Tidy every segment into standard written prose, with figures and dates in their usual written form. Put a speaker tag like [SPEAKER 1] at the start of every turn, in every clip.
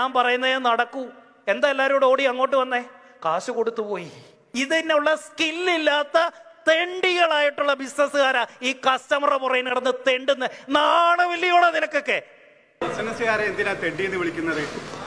[SPEAKER 1] ഞാൻ പറയുന്നേ നടക്കൂ. എന്താ എല്ലാവരോടും ഓടി അങ്ങോട്ട് വന്നേ? കാശ് കൊടുത്തു പോയി. ഇതിനുള്ള സ്കില്ലില്ലാത്ത തെണ്ടികളായിട്ടുള്ള ബിസിനസ്സുകാരാ ഈ കസ്റ്റമറുടെ പുറകെ നടന്ന് തെണ്ടുന്ന. നാണമില്ലയോടെ നിനക്കൊക്കെ?
[SPEAKER 2] ബിസിനസ്സുകാരെ എന്തിനാ തെണ്ടിയെന്ന് വിളിക്കുന്നത്?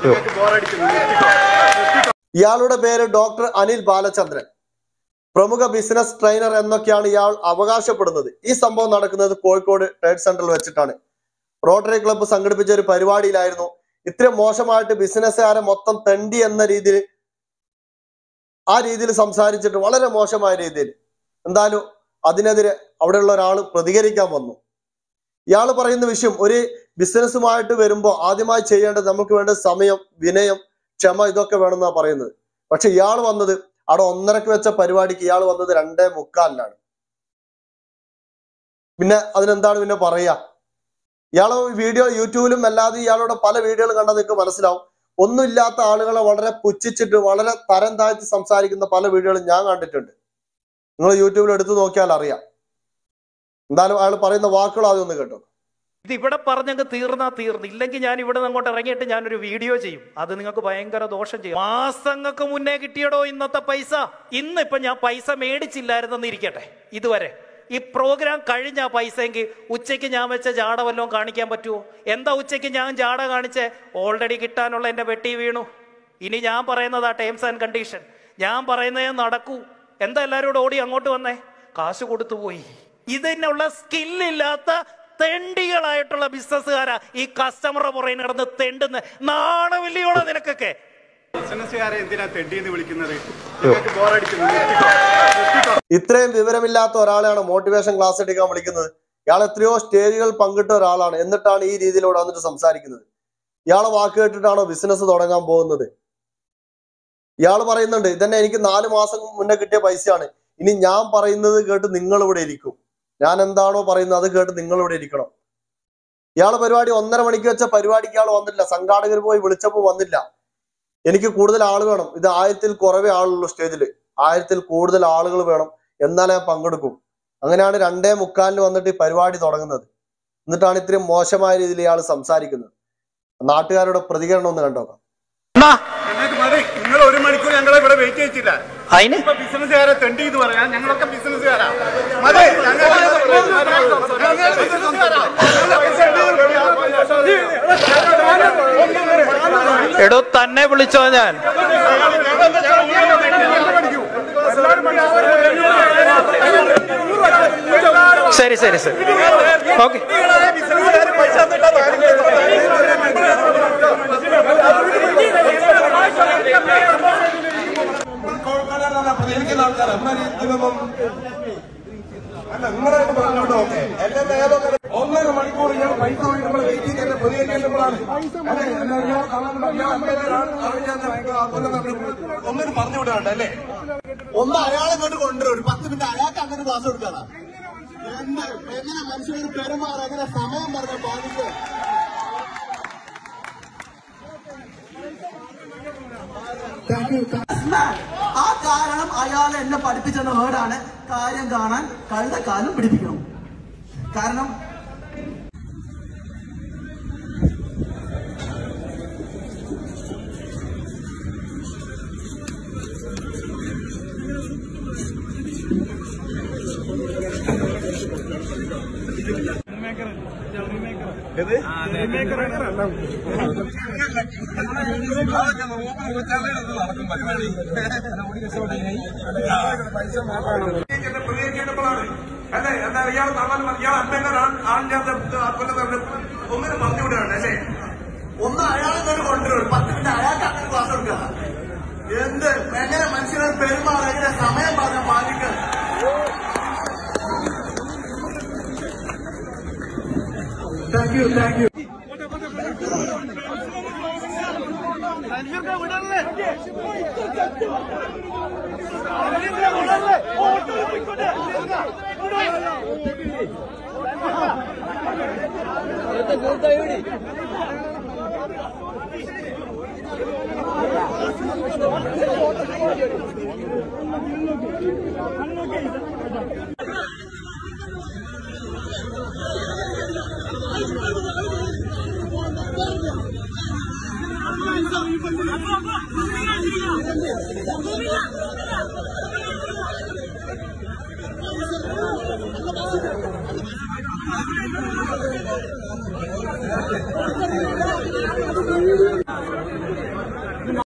[SPEAKER 3] ഇയാളുടെ പേര് ഡോക്ടർ അനിൽ ബാലചന്ദ്രൻ, പ്രമുഖ ബിസിനസ് ട്രെയിനർ എന്നൊക്കെയാണ് ഇയാൾ അവകാശപ്പെടുന്നത്. ഈ സംഭവം നടക്കുന്നത് കോഴിക്കോട് ട്രേഡ് സെന്ററിൽ വെച്ചിട്ടാണ്. റോട്ടറി ക്ലബ്ബ് സംഘടിപ്പിച്ച ഒരു പരിപാടിയിലായിരുന്നു. ഇത്രയും മോശമായിട്ട് ബിസിനസ്സുകാരെ മൊത്തം തെണ്ടി എന്ന രീതിയിൽ ആ രീതിയിൽ സംസാരിച്ചിട്ട് വളരെ മോശമായ രീതിയിൽ. എന്തായാലും അതിനെതിരെ അവിടെയുള്ള ഒരാൾ പ്രതികരിക്കാൻ വന്നു. ഇയാൾ പറയുന്ന വിഷയം, ഒരു ബിസിനസ്സുമായിട്ട് വരുമ്പോൾ ആദ്യമായി ചെയ്യേണ്ടത് നമുക്ക് വേണ്ട സമയം, വിനയം, ക്ഷമ, ഇതൊക്കെ വേണമെന്നാണ് പറയുന്നത്. പക്ഷെ ഇയാൾ വന്നത് അവിടെ 1:30 വെച്ച പരിപാടിക്ക് ഇയാൾ വന്നത് 2:45. പിന്നെ അതിനെന്താണ് പിന്നെ പറയാ? ഇയാളെ വീഡിയോ യൂട്യൂബിലും അല്ലാതെ ഇയാളുടെ പല വീഡിയോകൾ കണ്ടാൽ നിങ്ങൾക്ക് മനസ്സിലാവും. ഒന്നുമില്ലാത്ത ആളുകളെ വളരെ പുച്ഛിച്ചിട്ട് വളരെ തരം താഴ്ത്തി സംസാരിക്കുന്ന പല വീഡിയോകളും ഞാൻ കണ്ടിട്ടുണ്ട്. നിങ്ങൾ യൂട്യൂബിൽ എടുത്തു നോക്കിയാൽ അറിയാം. എന്തായാലും അയാൾ പറയുന്ന വാക്കുകൾ ആദ്യം ഒന്ന് കേട്ടോ.
[SPEAKER 1] ഇത് ഇവിടെ പറഞ്ഞങ്ങ് തീർന്നു. ഇല്ലെങ്കിൽ ഞാൻ ഇവിടെ നിന്ന് അങ്ങോട്ട് ഇറങ്ങിയിട്ട് ഞാനൊരു വീഡിയോ ചെയ്യും. അത് നിങ്ങൾക്ക് ഭയങ്കര ദോഷം ചെയ്യും. മാസങ്ങൾക്ക് മുന്നേ കിട്ടിയടോ ഇന്നത്തെ പൈസ. ഇന്നിപ്പൊ ഞാൻ പൈസ മേടിച്ചില്ലായിരുന്നെന്ന് ഇരിക്കട്ടെ. ഇതുവരെ ഈ പ്രോഗ്രാം കഴിഞ്ഞ പൈസയെങ്കിൽ ഉച്ചയ്ക്ക് ഞാൻ വെച്ച ജാട വല്ലതും കാണിക്കാൻ പറ്റുമോ? എന്താ ഉച്ചയ്ക്ക് ഞാൻ ജാട കാണിച്ചേ? ഓൾറെഡി കിട്ടാനുള്ള എൻ്റെ വെട്ടി വീണു. ഇനി ഞാൻ പറയുന്നതാ ടേംസ് ആൻഡ് കണ്ടീഷൻ. ഞാൻ പറയുന്നേ നടക്കൂ. എന്താ എല്ലാവരോടും ഓടി അങ്ങോട്ട് വന്നേ? കാശ് കൊടുത്തു പോയി. ഇതിനുള്ള സ്കില്ലില്ലാത്ത തെണ്ടികളായിട്ടുള്ള ബിസിനസ്സുകാരാ ഈ കസ്റ്റമറുടെ പുറകെ നടന്ന് തെണ്ടുന്ന. നാണമില്ലയോടെ നിനക്കൊക്കെ?
[SPEAKER 2] ബിസിനസ്സുകാരെ എന്തിനാ തെണ്ടിയെന്ന് വിളിക്കുന്നത്?
[SPEAKER 3] ഇത്രയും വിവരമില്ലാത്ത ഒരാളെയാണ് മോട്ടിവേഷൻ ക്ലാസ് എടുക്കാൻ വിളിക്കുന്നത്. ഇയാൾ എത്രയോ സ്റ്റേജുകൾ പങ്കിട്ട ഒരാളാണ്. എന്നിട്ടാണ് ഈ രീതിയിലൂടെ വന്നിട്ട് സംസാരിക്കുന്നത്. ഇയാളെ വാക്ക് കേട്ടിട്ടാണോ ബിസിനസ് തുടങ്ങാൻ പോകുന്നത്? ഇയാൾ പറയുന്നുണ്ട്, ഇതന്നെ എനിക്ക് 4 മാസം മുന്നേ കിട്ടിയ പൈസയാണ്. ഇനി ഞാൻ പറയുന്നത് കേട്ട് നിങ്ങൾ ഇവിടെ ഇരിക്കും. ഞാൻ എന്താണോ പറയുന്നത് അത് കേട്ട് നിങ്ങൾ ഇവിടെ ഇരിക്കണം. ഇയാളെ പരിപാടി 1:30 മണിക്ക് വെച്ച പരിപാടിക്ക് ഇയാൾ വന്നില്ല. സംഘാടകർ പോയി വിളിച്ചപ്പോൾ വന്നില്ല. എനിക്ക് കൂടുതൽ ആൾ വേണം. ഇത് 1000-ൽ കുറവേ ആളുള്ളൂ. സ്റ്റേജിൽ 1000-ൽ കൂടുതൽ ആളുകൾ വേണം, എന്നാലേ ഞാൻ പങ്കെടുക്കും. അങ്ങനെയാണ് 2:45 വന്നിട്ട് ഈ പരിപാടി തുടങ്ങുന്നത്. എന്നിട്ടാണ് ഇത്രയും മോശമായ രീതിയിൽ ഇയാൾ സംസാരിക്കുന്നത്. നാട്ടുകാരുടെ പ്രതികരണം ഒന്ന് കണ്ടോക്കാം.
[SPEAKER 2] നിങ്ങൾ 1 മണിക്കൂർ ഞങ്ങളെ ഇവിടെ വെയിറ്റ് ചെയ്യിച്ചില്ല. ബിസിനസ്സുകാരെ തെണ്ടി എന്ന് പറയാൻ ഞങ്ങളൊക്കെ ബിസിനസ്സുകാരാ.
[SPEAKER 1] എടോ തന്നെ വിളിച്ചോ ഞാൻ? ശരി ഓക്കെ.
[SPEAKER 4] പ്രതികരിക്കുന്ന ആൾക്കാർ 1:30 മണിക്കൂർ ഞാൻ പൈസ നമ്മൾ വെയിറ്റ് ചെയ്ത് പ്രതികരിക്കേണ്ടപ്പോഴാണ് ഒന്നിനും പറഞ്ഞു വിടാണ്ട് അല്ലേ? ഒന്ന് അയാളെ കൊണ്ട് കൊണ്ടുവരും. ഒരു 10 മിനിറ്റ് അയാൾക്ക് അങ്ങനെ ക്ലാസ് കൊടുക്കണം. എങ്ങനെ മനുഷ്യർക്ക് പെരുമാറും, എങ്ങനെ സമയം പറഞ്ഞ പാലിച്ച്
[SPEAKER 5] ആ കാരണം അയാൾ എന്നെ പഠിപ്പിച്ചെന്ന വേർഡാണ് കാര്യം കാണാൻ കഴുതക്കാലം പിടിപ്പിക്കണം. കാരണം
[SPEAKER 4] പ്രതികരിക്കേണ്ടപ്പോഴാണ് അല്ലേ? എന്താ ഇയാൾ ഇയാൾ ആളില്ലാത്ത ഒന്നിനും പറഞ്ഞു വിടുകയാണ് അല്ലേ? ഒന്ന് അയാളെ തന്നെ കൊണ്ടുവരും. 10 മിനിറ്റ് അയാൾക്ക് അങ്ങനെ ക്ലാസ് കൊടുക്കുക. എങ്ങനെ മനുഷ്യരെ പെരുമാറും, എങ്ങനെ സമയം പറഞ്ഞ പാലിക്കുക. Thank you.
[SPEAKER 6] Thank you.